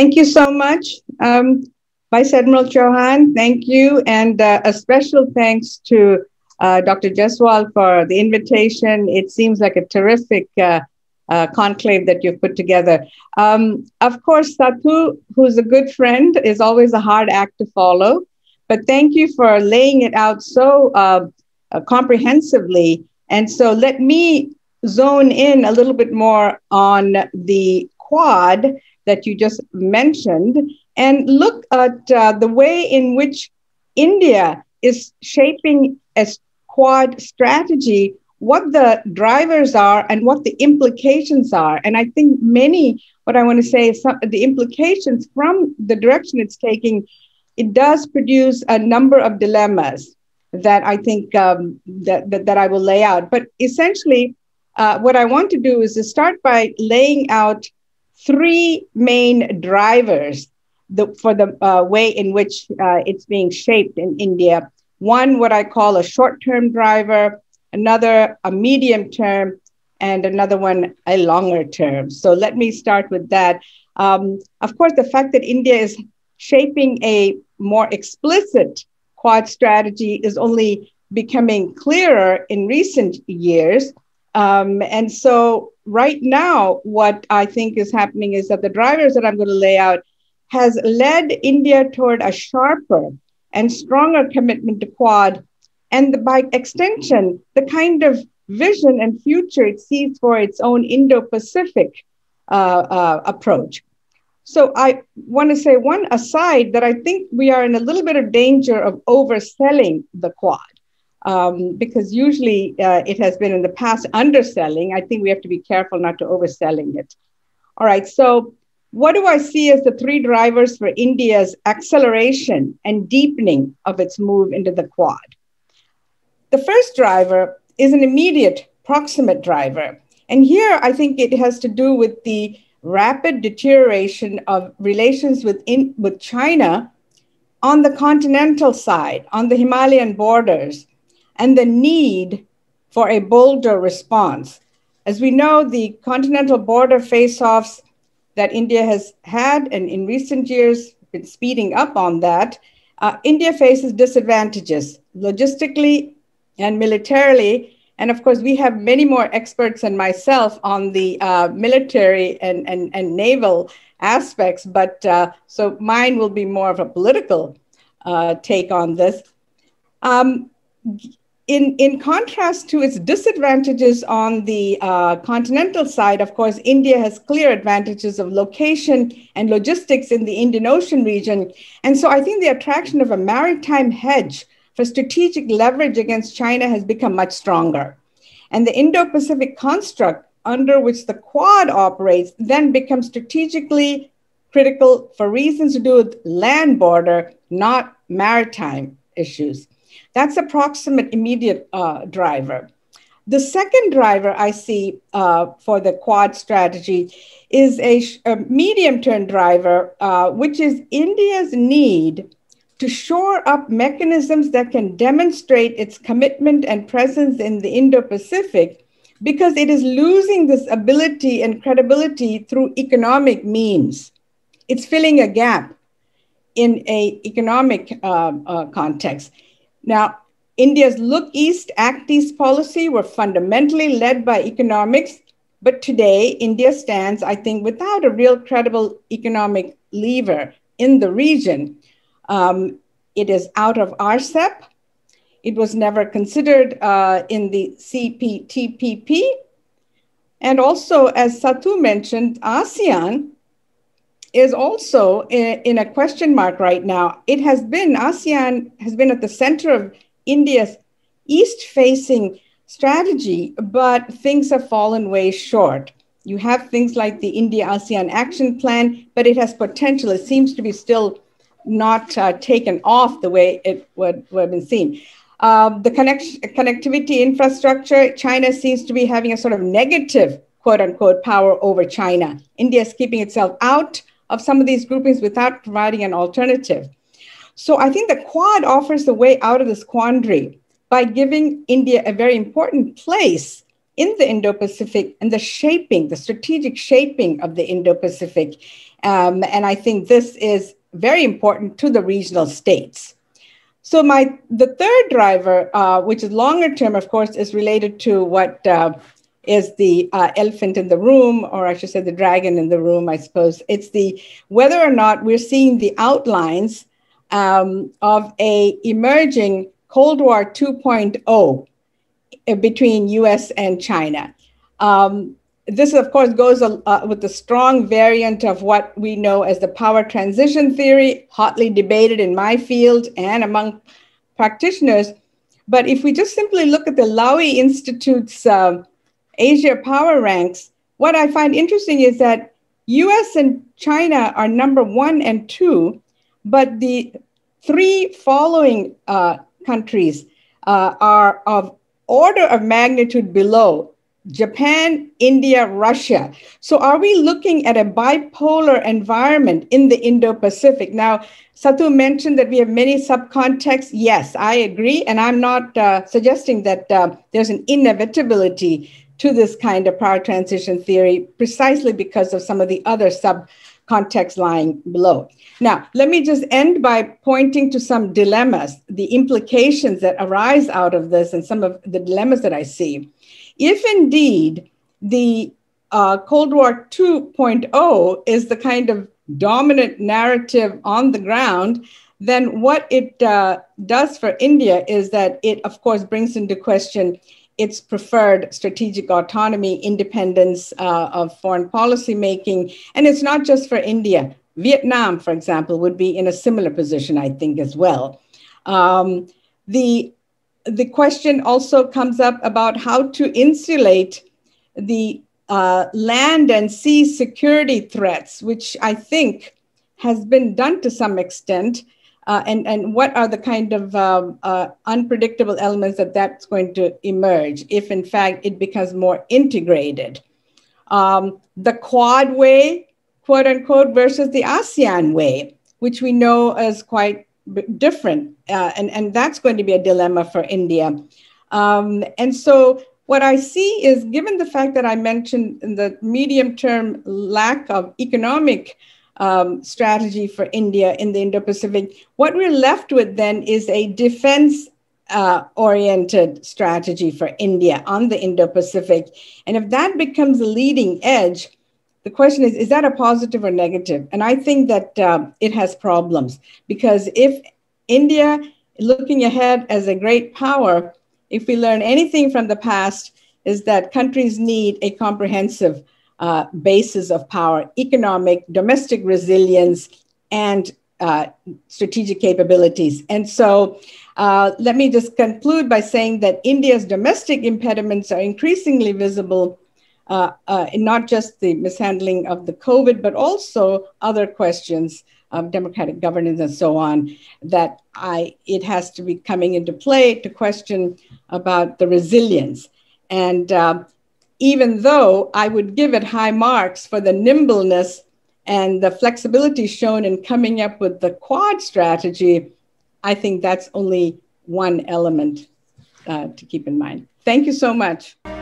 Thank you so much, Vice Admiral Chauhan. Thank you. And a special thanks to Dr. Jaswal for the invitation. It seems like a terrific conclave that you've put together. Of course, Satu, who's a good friend, is always a hard act to follow. But thank you for laying it out so comprehensively. And so let me zone in a little bit more on the Quad that you just mentioned and look at the way in which India is shaping a Quad strategy, what the drivers are and what the implications are. And I think what I want to say is the implications from the direction it's taking, it does produce a number of dilemmas that I think that I will lay out. But essentially, what I want to do is to start by laying out three main drivers for the way in which it's being shaped in India. One, what I call a short-term driver, another a medium term, and another one a longer term. So let me start with that. Of course, the fact that India is shaping a more explicit Quad strategy is only becoming clearer in recent years. And so right now, what I think is happening is that the drivers that I'm going to lay out has led India toward a sharper and stronger commitment to Quad, and by extension, the kind of vision and future it sees for its own Indo-Pacific approach. So I want to say one aside that I think we are in a little bit of danger of overselling the Quad. Because usually it has been in the past underselling. I think we have to be careful not to overselling it. All right, so what do I see as the three drivers for India's acceleration and deepening of its move into the Quad? The first driver is an immediate proximate driver. And here I think it has to do with the rapid deterioration of relations with China on the continental side, on the Himalayan borders, and the need for a bolder response. As we know, the continental border face-offs that India has had, and in recent years been speeding up on that, India faces disadvantages logistically and militarily. And of course, we have many more experts than myself on the military and naval aspects, but so mine will be more of a political take on this. In contrast to its disadvantages on the continental side, of course, India has clear advantages of location and logistics in the Indian Ocean region. And so I think the attraction of a maritime hedge for strategic leverage against China has become much stronger. And the Indo-Pacific construct under which the Quad operates then becomes strategically critical for reasons to do with land border, not maritime issues. That's a proximate immediate driver. The second driver I see for the Quad strategy is a medium-term driver, which is India's need to shore up mechanisms that can demonstrate its commitment and presence in the Indo-Pacific, because it is losing this ability and credibility through economic means. It's filling a gap in an economic context. Now, India's Look East, Act East policy were fundamentally led by economics, but today India stands, I think, without a real credible economic lever in the region. It is out of RCEP. It was never considered in the CPTPP. And also, as Satu mentioned, ASEAN is also in a question mark right now. ASEAN has been at the center of India's east-facing strategy, but things have fallen way short. You have things like the India-ASEAN Action Plan, but it has potential. It seems to be still not taken off the way it would have been seen. The connectivity infrastructure, China seems to be having a sort of negative, quote unquote, power over China. India is keeping itself out of some of these groupings without providing an alternative. So I think the Quad offers the way out of this quandary by giving India a very important place in the Indo-Pacific and the strategic shaping of the Indo-Pacific. And I think this is very important to the regional states. So the third driver, which is longer term, of course, is related to what is the elephant in the room, or I should say the dragon in the room, I suppose. It's the whether or not we're seeing the outlines of a emerging Cold War 2.0 between US and China. This, of course, goes with the strong variant of what we know as the power transition theory, hotly debated in my field and among practitioners. But if we just simply look at the Lowy Institute's Asia power ranks, what I find interesting is that US and China are number 1 and 2, but the 3 following countries are of order of magnitude below: Japan, India, Russia. So are we looking at a bipolar environment in the Indo-Pacific? Now, Satu mentioned that we have many subcontexts. Yes, I agree. And I'm not suggesting that there's an inevitability to this kind of power transition theory, precisely because of some of the other subcontexts lying below. Now, let me just end by pointing to some dilemmas, the implications that arise out of this, and some of the dilemmas that I see. If indeed the Cold War 2.0 is the kind of dominant narrative on the ground, then what it does for India is that it, of course, brings into question its preferred strategic autonomy, independence of foreign policy making. And it's not just for India. Vietnam, for example, would be in a similar position, I think, as well. The question also comes up about how to insulate the land and sea security threats, which I think has been done to some extent, and what are the kind of unpredictable elements that's going to emerge if, in fact, it becomes more integrated. The Quad way, quote unquote, versus the ASEAN way, which we know as quite different, and that's going to be a dilemma for India. And so what I see is, given the fact that I mentioned in the medium-term lack of economic strategy for India in the Indo-Pacific, what we're left with then is a defense-oriented strategy for India on the Indo-Pacific. And if that becomes a leading edge, the question is that a positive or negative? And I think that it has problems, because if India, looking ahead as a great power, if we learn anything from the past, is that countries need a comprehensive basis of power: economic, domestic resilience, and strategic capabilities. And so let me just conclude by saying that India's domestic impediments are increasingly visible in not just the mishandling of the COVID, but also other questions of democratic governance and so on, that it has to be coming into play to question about the resilience. And even though I would give it high marks for the nimbleness and the flexibility shown in coming up with the Quad strategy, I think that's only one element to keep in mind. Thank you so much.